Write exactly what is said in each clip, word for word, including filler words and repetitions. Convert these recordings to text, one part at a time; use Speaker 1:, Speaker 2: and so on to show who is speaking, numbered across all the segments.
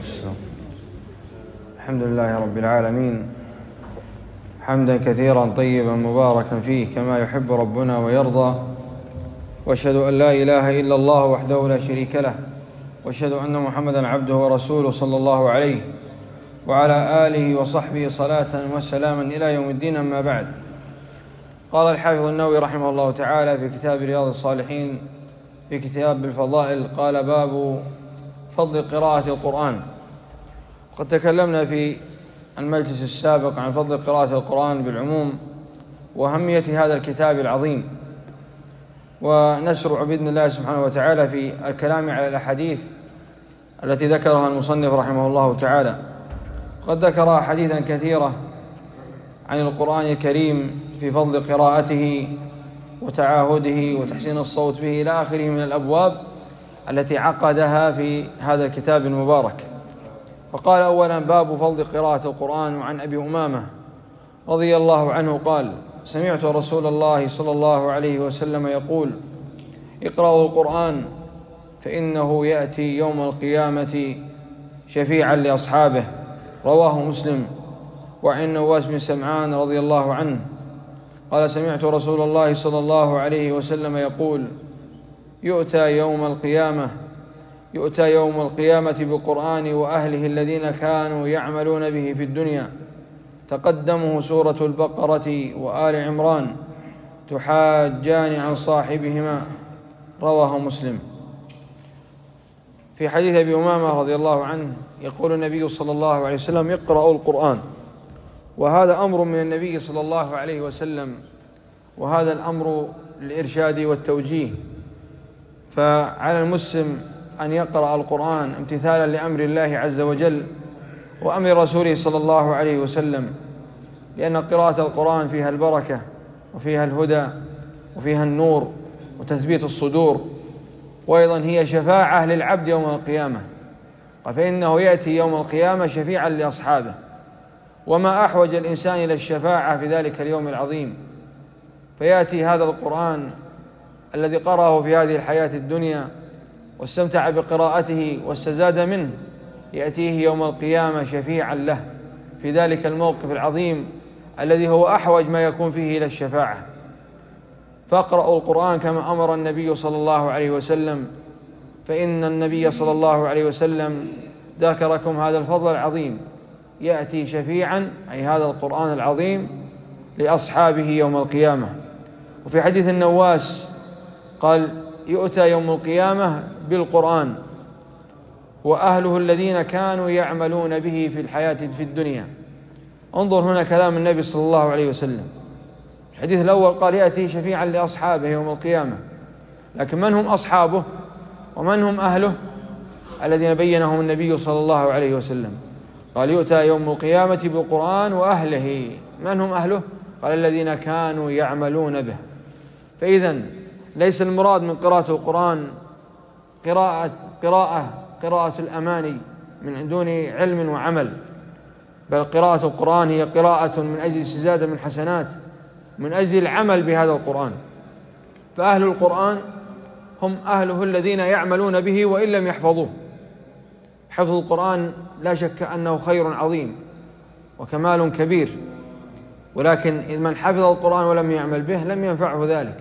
Speaker 1: الحمد لله رب العالمين، حمدا كثيرا طيبا مباركا فيه كما يحب ربنا ويرضى، واشهد أن لا إله إلا الله وحده لا شريك له، واشهد أن محمدا عبده ورسوله صلى الله عليه وعلى آله وصحبه صلاة وسلاما إلى يوم الدين. أما بعد، قال الحافظ النووي رحمه الله تعالى في كتاب رياض الصالحين في كتاب الفضائل، قال: باب فضل قراءة القرآن. وقد تكلمنا في المجلس السابق عن فضل قراءة القرآن بالعموم وأهمية هذا الكتاب العظيم، ونشرع بإذن الله سبحانه وتعالى في الكلام على الأحاديث التي ذكرها المصنف رحمه الله تعالى. قد ذكر حديثا كثيرة عن القرآن الكريم في فضل قراءته وتعاهده وتحسين الصوت به إلى آخره من الأبواب التي عقدها في هذا الكتاب المبارك. فقال: أولا باب فضل قراءة القرآن. وعن أبي أمامة رضي الله عنه قال: سمعت رسول الله صلى الله عليه وسلم يقول: اقرأوا القرآن فإنه يأتي يوم القيامة شفيعا لأصحابه. رواه مسلم. وعن نواس بن سمعان رضي الله عنه قال: سمعت رسول الله صلى الله عليه وسلم يقول: يؤتى يوم القيامة يؤتى يوم القيامة بالقرآن وأهله الذين كانوا يعملون به في الدنيا، تقدمه سورة البقرة وآل عمران، تحاجان عن صاحبهما. رواه مسلم. في حديث أبي أمامة رضي الله عنه يقول النبي صلى الله عليه وسلم: اقرأوا القرآن. وهذا أمر من النبي صلى الله عليه وسلم، وهذا الأمر للإرشاد والتوجيه، فعلى المسلم أن يقرأ القرآن امتثالا لأمر الله عز وجل وأمر رسوله صلى الله عليه وسلم، لأن قراءة القرآن فيها البركة وفيها الهدى وفيها النور وتثبيت الصدور، وأيضا هي شفاعة للعبد يوم القيامة، فإنه يأتي يوم القيامة شفيعا لأصحابه. وما أحوج الإنسان إلى الشفاعة في ذلك اليوم العظيم، فيأتي هذا القرآن الذي قرأه في هذه الحياة الدنيا واستمتع بقراءته واستزاد منه، يأتيه يوم القيامة شفيعا له في ذلك الموقف العظيم الذي هو أحوج ما يكون فيه إلى الشفاعة. فاقرأوا القرآن كما أمر النبي صلى الله عليه وسلم، فإن النبي صلى الله عليه وسلم ذكركم هذا الفضل العظيم، يأتي شفيعا أي هذا القرآن العظيم لأصحابه يوم القيامة. وفي حديث النواس قال: يؤتى يوم القيامة بالقرآن وأهله الذين كانوا يعملون به في الحياة في الدنيا. انظر هنا كلام النبي صلى الله عليه وسلم. الحديث الأول قال: يأتي شفيعا لأصحابه يوم القيامة، لكن من هم أصحابه ومن هم أهله الذين بينهم النبي صلى الله عليه وسلم؟ قال: يؤتى يوم القيامة بالقرآن وأهله. من هم أهله؟ قال: الذين كانوا يعملون به. فإذن ليس المراد من قراءة القرآن قراءة قراءة قراءة الأماني من دون علم وعمل، بل قراءة القرآن هي قراءة من أجل استزادة من حسنات، من أجل العمل بهذا القرآن. فأهل القرآن هم أهله الذين يعملون به وإن لم يحفظوه. حفظ القرآن لا شك أنه خير عظيم وكمال كبير، ولكن من حفظ القرآن ولم يعمل به لم ينفعه ذلك.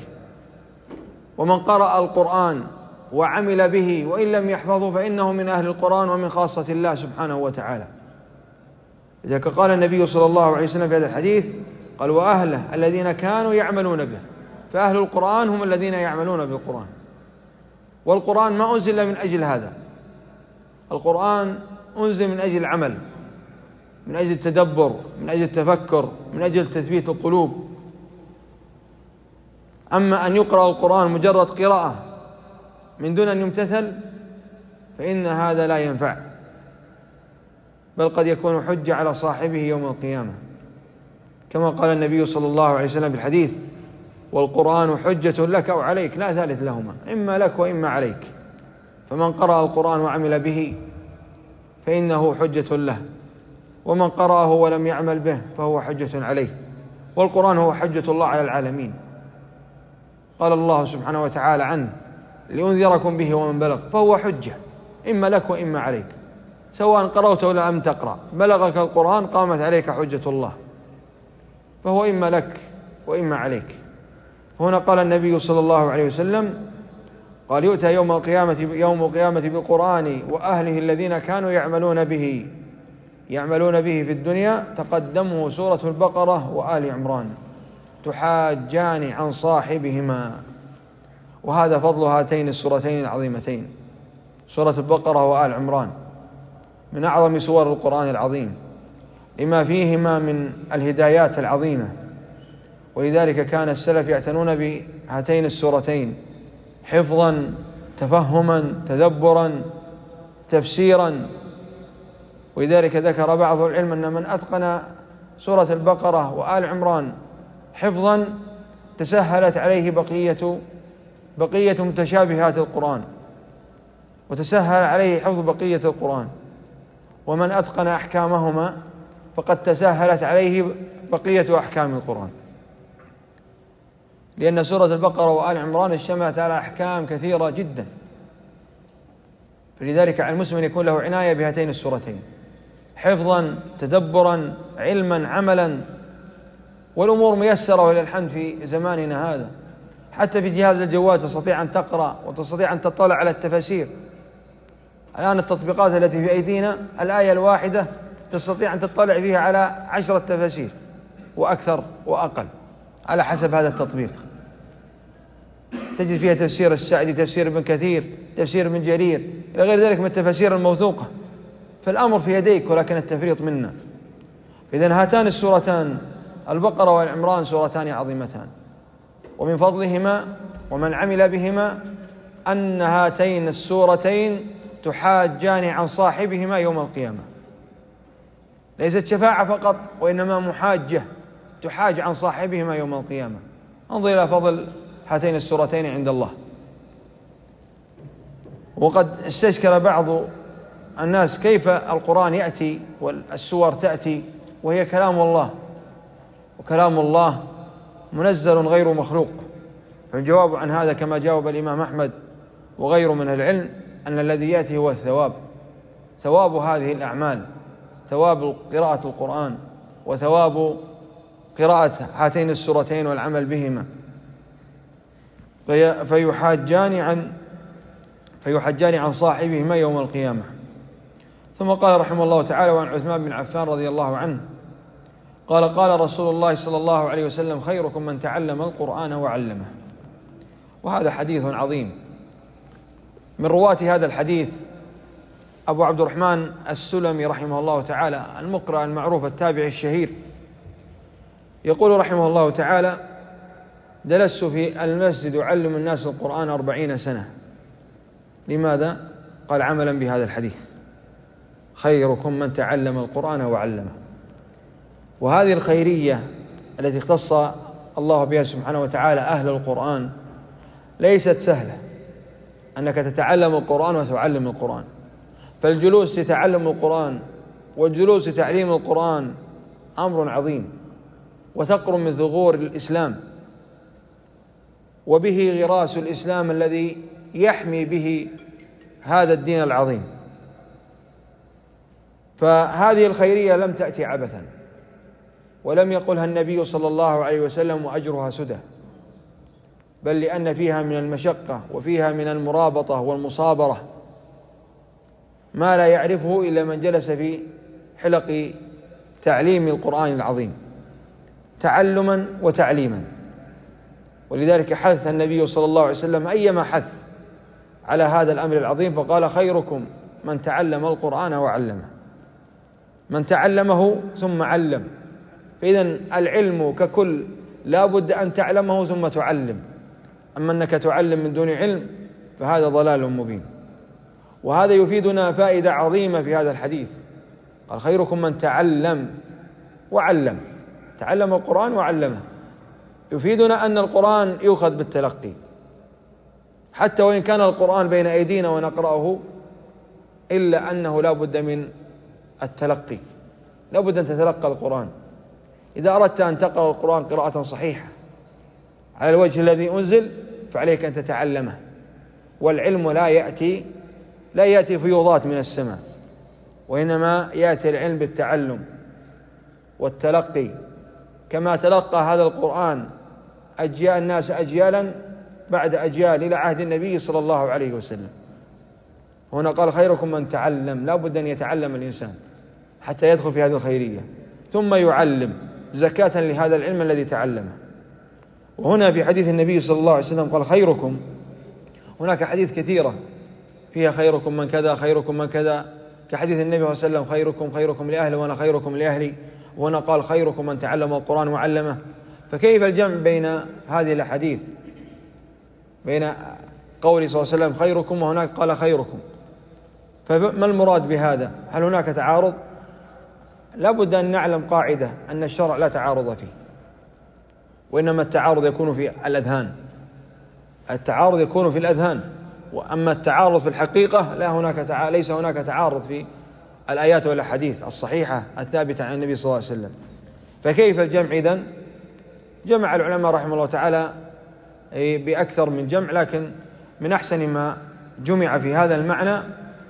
Speaker 1: ومن قرأ القرآن وعمل به وإن لم يحفظه فإنه من أهل القرآن ومن خاصة الله سبحانه وتعالى. لذلك قال النبي صلى الله عليه وسلم في هذا الحديث، قال: وأهله الذين كانوا يعملون به. فأهل القرآن هم الذين يعملون بالقرآن. والقرآن ما أنزل من أجل هذا، القرآن أنزل من أجل العمل، من أجل التدبر، من أجل التفكر، من أجل تثبيت القلوب. أما أن يقرأ القرآن مجرد قراءة من دون أن يمتثل فإن هذا لا ينفع، بل قد يكون حجة على صاحبه يوم القيامة، كما قال النبي صلى الله عليه وسلم في الحديث: والقرآن حجة لك أو عليك، لا ثالث لهما، إما لك وإما عليك. فمن قرأ القرآن وعمل به فإنه حجة له، ومن قرأه ولم يعمل به فهو حجة عليه. والقرآن هو حجة الله على العالمين. قال الله سبحانه وتعالى عنه: لأنذركم به ومن بلغ، فهو حجة إما لك وإما عليك. سواء قرأت أو لم تقرأ، بلغك القرآن قامت عليك حجة الله، فهو إما لك وإما عليك. هنا قال النبي صلى الله عليه وسلم قال يؤتى يوم القيامة يوم القيامة بالقرآن وأهله الذين كانوا يعملون به يعملون به في الدنيا تقدمه سورة البقرة وآل عمران تحاجان عن صاحبهما. وهذا فضل هاتين السورتين العظيمتين، سورة البقرة وآل عمران، من أعظم سور القرآن العظيم لما فيهما من الهدايات العظيمة. ولذلك كان السلف يعتنون بهاتين السورتين حفظا، تفهما، تدبرا، تفسيرا. ولذلك ذكر بعض العلم أن من أتقن سورة البقرة وآل عمران حفظا تسهلت عليه بقية بقية متشابهات القرآن، وتسهل عليه حفظ بقية القرآن. ومن أتقن أحكامهما فقد تسهلت عليه بقية أحكام القرآن، لأن سورة البقرة وآل عمران اشتملت على أحكام كثيرة جدا. فلذلك على المسلم يكون له عناية بهاتين السورتين حفظا، تدبرا، علما، عملا. والأمور ميسرة ولله الحمد في زماننا هذا، حتى في جهاز الجوال تستطيع أن تقرأ وتستطيع أن تطلع على التفاسير. الآن التطبيقات التي في أيدينا الآية الواحدة تستطيع أن تطلع فيها على عشرة تفاسير وأكثر وأقل على حسب هذا التطبيق. تجد فيها تفسير السعدي، تفسير ابن كثير، تفسير ابن جرير، إلى غير ذلك من التفاسير الموثوقة. فالأمر في يديك ولكن التفريط منا. إذن هاتان السورتان البقرة والعمران سورتان عظيمتان، ومن فضلهما ومن عمل بهما أن هاتين السورتين تحاجان عن صاحبهما يوم القيامة. ليست شفاعة فقط، وإنما محاجة تحاج عن صاحبهما يوم القيامة. انظر إلى فضل هاتين السورتين عند الله. وقد استشكل بعض الناس كيف القرآن يأتي والسور تأتي وهي كلام الله، وكلام الله منزل غير مخلوق. فالجواب عن هذا كما جاوب الإمام أحمد وغيره من العلم أن الذي يأتي هو الثواب، ثواب هذه الأعمال، ثواب قراءة القرآن وثواب قراءة هاتين السورتين والعمل بهما. فيحاجان عن فيحاجان عن صاحبهما يوم القيامة. ثم قال رحمه الله تعالى: وعن عثمان بن عفان رضي الله عنه قال: قال رسول الله صلى الله عليه وسلم: خيركم من تعلم القرآن وعلمه. وهذا حديث عظيم. من رواة هذا الحديث أبو عبد الرحمن السلمي رحمه الله تعالى، المقرأ المعروف التابعي الشهير، يقول رحمه الله تعالى: جلست في المسجد أعلم الناس القرآن أربعين سنة. لماذا؟ قال: عملا بهذا الحديث: خيركم من تعلم القرآن وعلمه. وهذه الخيرية التي اختص الله بها سبحانه وتعالى أهل القرآن ليست سهلة، أنك تتعلم القرآن وتعلم القرآن. فالجلوس لتعلم القرآن والجلوس لتعليم القرآن أمر عظيم، وثغر من ثغور الإسلام، وبه غراس الإسلام الذي يحمي به هذا الدين العظيم. فهذه الخيرية لم تأتي عبثا، ولم يقلها النبي صلى الله عليه وسلم وأجرها سدى، بل لأن فيها من المشقة وفيها من المرابطة والمصابرة ما لا يعرفه إلا من جلس في حلق تعليم القرآن العظيم تعلما وتعليما. ولذلك حث النبي صلى الله عليه وسلم أيما حث على هذا الأمر العظيم، فقال: خيركم من تعلم القرآن وعلمه، من تعلمه ثم علم. إذن العلم ككل لا بد أن تعلمه ثم تعلم. أما أنك تعلم من دون علم فهذا ضلال مبين. وهذا يفيدنا فائدة عظيمة في هذا الحديث. قال: خيركم من تعلم وعلم، تعلم القرآن وعلمه. يفيدنا أن القرآن يؤخذ بالتلقي، حتى وإن كان القرآن بين أيدينا ونقرأه، إلا أنه لا بد من التلقي، لا بد أن تتلقى القرآن. إذا أردت أن تقرأ القرآن قراءة صحيحة على الوجه الذي أنزل فعليك أن تتعلمه. والعلم لا يأتي لا يأتي فيوضات من السماء، وإنما يأتي العلم بالتعلم والتلقي، كما تلقى هذا القرآن أجيال الناس أجيالا بعد أجيال إلى عهد النبي صلى الله عليه وسلم. هنا قال خيركم من تعلم، لا بد أن يتعلم الإنسان حتى يدخل في هذه الخيرية، ثم يعلم زكاة لهذا العلم الذي تعلمه. وهنا في حديث النبي صلى الله عليه وسلم قال خيركم، هناك حديث كثيرة فيها خيركم من كذا خيركم من كذا، كحديث النبي صلى الله عليه وسلم خيركم خيركم لأهله وأنا خيركم لأهلي، وهنا قال خيركم من تعلم القرآن وعلمه. فكيف الجمع بين هذه الأحاديث، بين قوله صلى الله عليه وسلم خيركم وهناك قال خيركم؟ فما المراد بهذا؟ هل هناك تعارض؟ لا بد أن نعلم قاعدة أن الشرع لا تعارض فيه، وإنما التعارض يكون في الأذهان، التعارض يكون في الأذهان، وأما التعارض في الحقيقة لا هناك تع... ليس هناك تعارض في الآيات والأحاديث الصحيحة الثابتة عن النبي صلى الله عليه وسلم. فكيف الجمع إذن؟ جمع العلماء رحمه الله تعالى بأكثر من جمع، لكن من أحسن ما جمع في هذا المعنى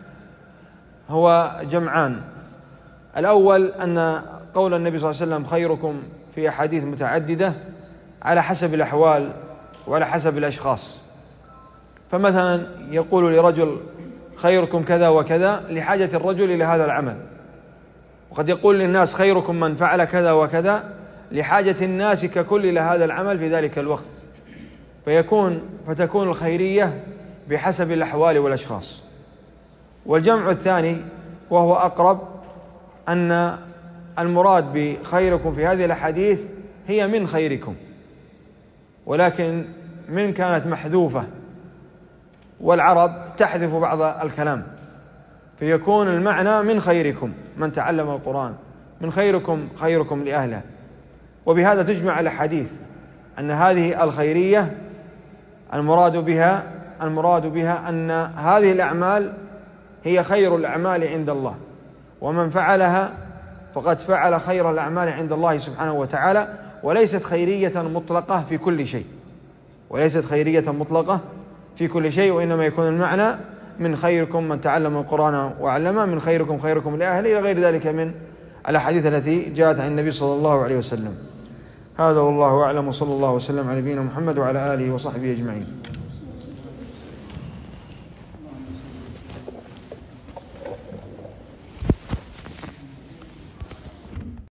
Speaker 1: هو جمعان. الأول أن قول النبي صلى الله عليه وسلم خيركم في أحاديث متعددة على حسب الأحوال وعلى حسب الأشخاص. فمثلا يقول لرجل خيركم كذا وكذا لحاجة الرجل إلى هذا العمل، وقد يقول للناس خيركم من فعل كذا وكذا لحاجة الناس ككل إلى هذا العمل في ذلك الوقت، فيكون فتكون الخيرية بحسب الأحوال والأشخاص. والجمع الثاني وهو أقرب أن المراد بخيركم في هذه الأحاديث هي من خيركم، ولكن من كانت محذوفة، والعرب تحذف بعض الكلام، فيكون المعنى من خيركم من تعلم القرآن، من خيركم خيركم لأهله. وبهذا تجمع الأحاديث أن هذه الخيرية المراد بها المراد بها أن هذه الأعمال هي خير الأعمال عند الله، ومن فعلها فقد فعل خير الأعمال عند الله سبحانه وتعالى، وليست خيرية مطلقة في كل شيء، وليست خيرية مطلقة في كل شيء، وإنما يكون المعنى من خيركم من تعلم القرآن وعلمه، من خيركم خيركم لأهله، إلى غير ذلك من الأحاديث التي جاءت عن النبي صلى الله عليه وسلم. هذا والله أعلم، وصلى الله وسلم على نبينا محمد وعلى آله وصحبه أجمعين.